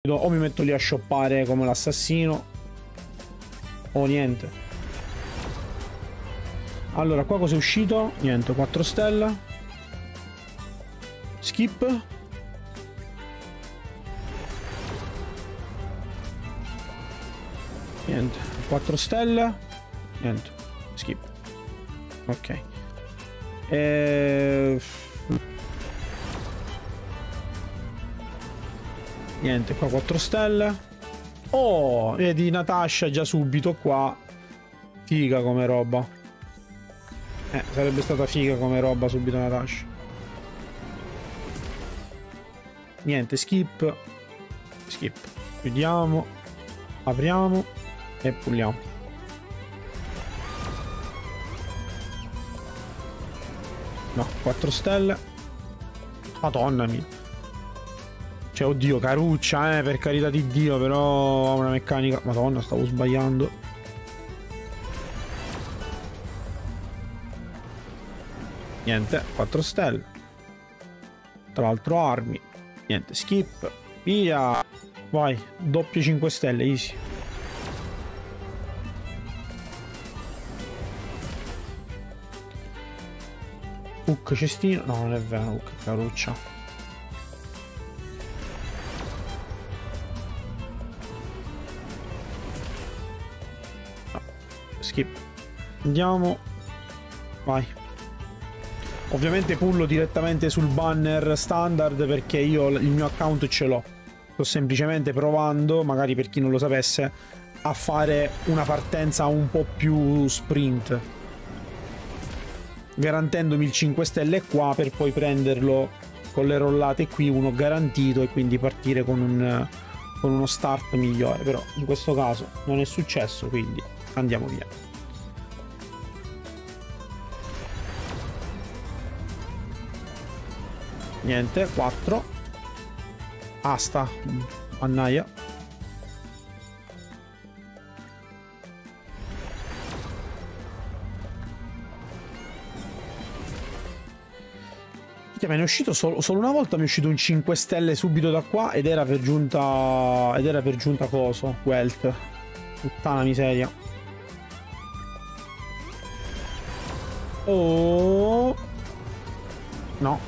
O mi metto lì a shoppare come l'assassino o niente. Allora, qua cosa è uscito? Niente, 4 stelle. Skip. Niente, 4 stelle. Niente, skip. Ok. Niente, qua 4 stelle. Oh, vedi Natasha già subito qua. Figa come roba. Sarebbe stata figa come roba subito Natasha. Niente, skip. Skip. Chiudiamo. Apriamo. E pulliamo. No, 4 stelle. Madonna mia. Cioè, oddio, caruccia, per carità di Dio, però ha una meccanica... Madonna, stavo sbagliando. Niente, 4 stelle. Tra l'altro armi. Niente, skip. Via. Vai, doppio 5 stelle, easy. Hook cestino. No, non è vero, hook caruccia. No. Skip. Andiamo. Vai. Ovviamente pullo direttamente sul banner standard perché io il mio account ce l'ho. Sto semplicemente provando, magari per chi non lo sapesse, a fare una partenza un po' più sprint, garantendomi il 5 stelle qua per poi prenderlo con le rollate qui, uno garantito, e quindi partire con uno start migliore. Però in questo caso non è successo, quindi andiamo via. Niente, 4. Asta, mannaia. Me ne è uscito solo una volta, mi è uscito un 5 stelle subito da qua ed era per giunta coso, wealth. Puttana miseria. Oh no.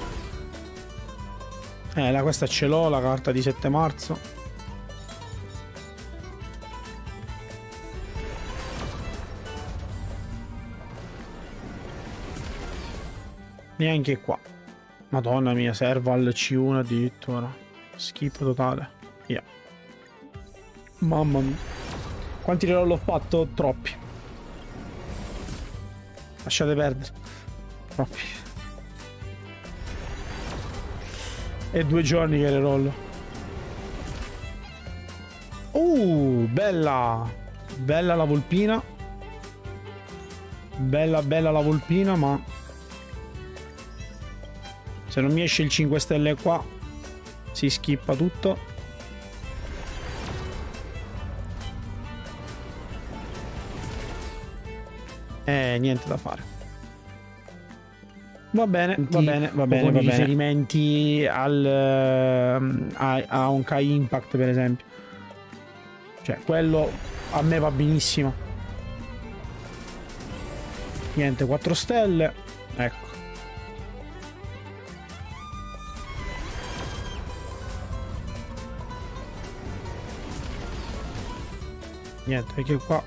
Questa ce l'ho, la carta di 7 marzo. Neanche qua. Madonna mia, servo al C1 addirittura. Skip totale. Via. Mamma mia. Quanti reroll ho fatto? Troppi. Lasciate perdere. Troppi. E 2 giorni che reroll. Bella. Bella la volpina. Bella la volpina, ma se non mi esce il 5 stelle qua si skippa tutto. Niente da fare. Va bene. Riferimenti a un Kai Impact per esempio. Cioè quello a me va benissimo. Niente, 4 stelle. Ecco. Niente, perché qua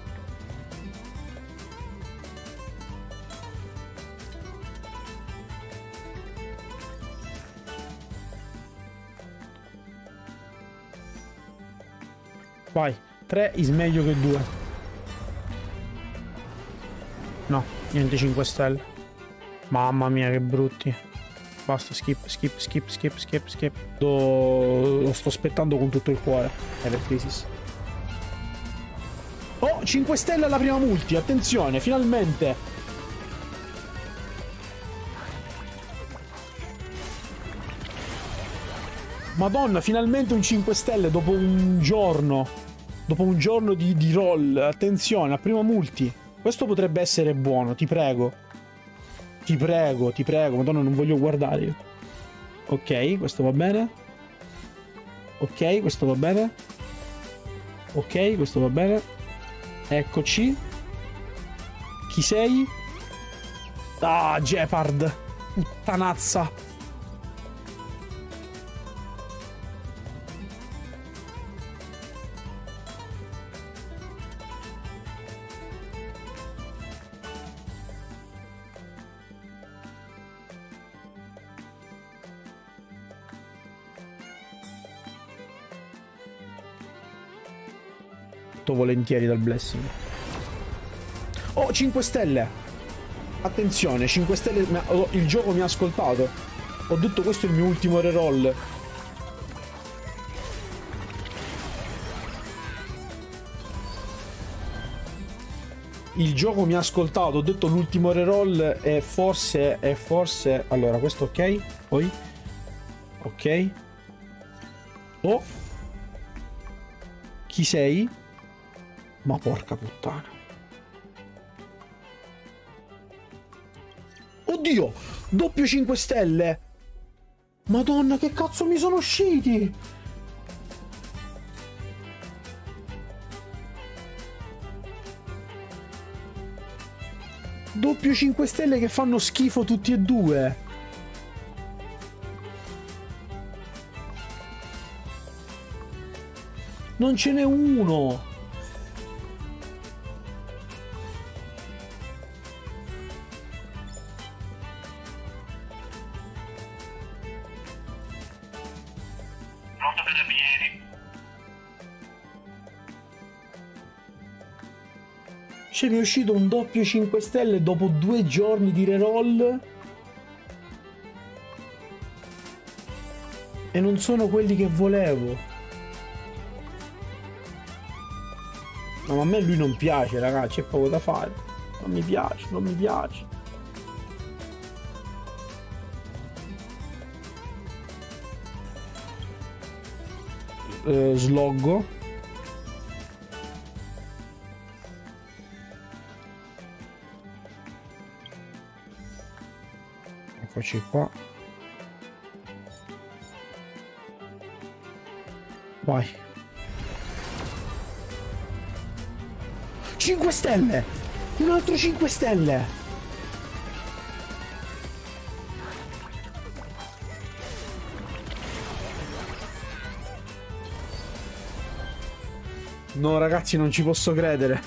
vai, 3 is meglio che 2. No, niente 5 stelle. Mamma mia che brutti. Basta, skip. Lo sto aspettando con tutto il cuore. Per Crisis. Oh, 5 stelle alla prima multi, attenzione, finalmente. Madonna, finalmente un 5 stelle dopo un giorno. Dopo un giorno di roll. Attenzione, a prima multi. Questo potrebbe essere buono, ti prego. Ti prego. Madonna, non voglio guardare io. Ok, questo va bene. Ok, questo va bene. Ok, questo va bene. Eccoci. Chi sei? Ah, Gepard. Puttanazza. Volentieri dal blessing. Oh, 5 stelle. Attenzione, 5 stelle. Il gioco mi ha ascoltato. Ho detto questo è il mio ultimo reroll. Il gioco mi ha ascoltato. Ho detto l'ultimo reroll e forse allora questo ok. Poi ok. Oh, chi sei? Ma porca puttana. Oddio! Doppio 5 stelle! Madonna, che cazzo mi sono usciti? Doppio 5 stelle che fanno schifo tutti e due. Non ce n'è uno. Cioè mi è uscito un doppio 5 stelle dopo 2 giorni di reroll e non sono quelli che volevo. No, ma a me lui non piace, ragazzi, c'è poco da fare. Non mi piace, non mi piace. Sloggo. Eccoci qua. Vai. 5 stelle! Un altro 5 stelle! No, ragazzi, non ci posso credere.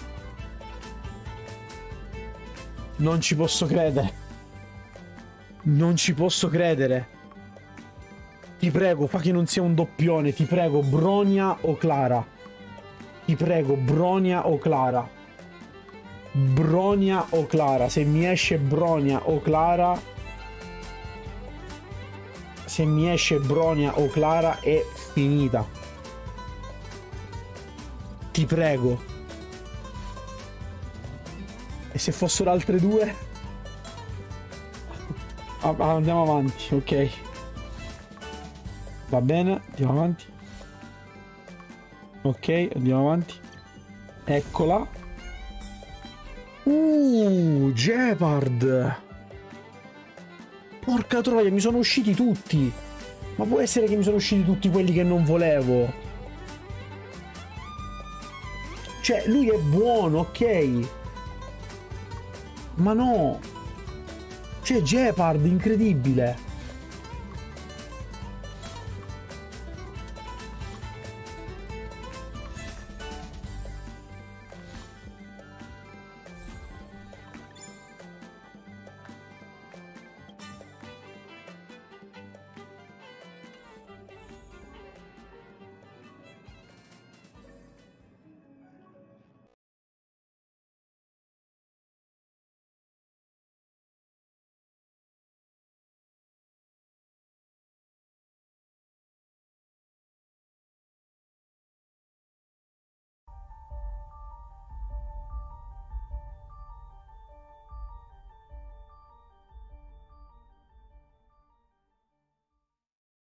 Non ci posso credere. Non ci posso credere. Ti prego, fa che non sia un doppione. Ti prego, Bronia o Clara. Ti prego, Bronia o Clara. Bronia o Clara. Se mi esce Bronia o Clara. Se mi esce Bronia o Clara è finita. Ti prego. E se fossero altre due? Andiamo avanti, ok. Va bene, andiamo avanti. Ok, andiamo avanti. Eccola. Gepard. Porca troia, mi sono usciti tutti. Ma può essere che mi sono usciti tutti quelli che non volevo? Cioè, lui è buono, ok. Ma no. C'è Gepard, incredibile.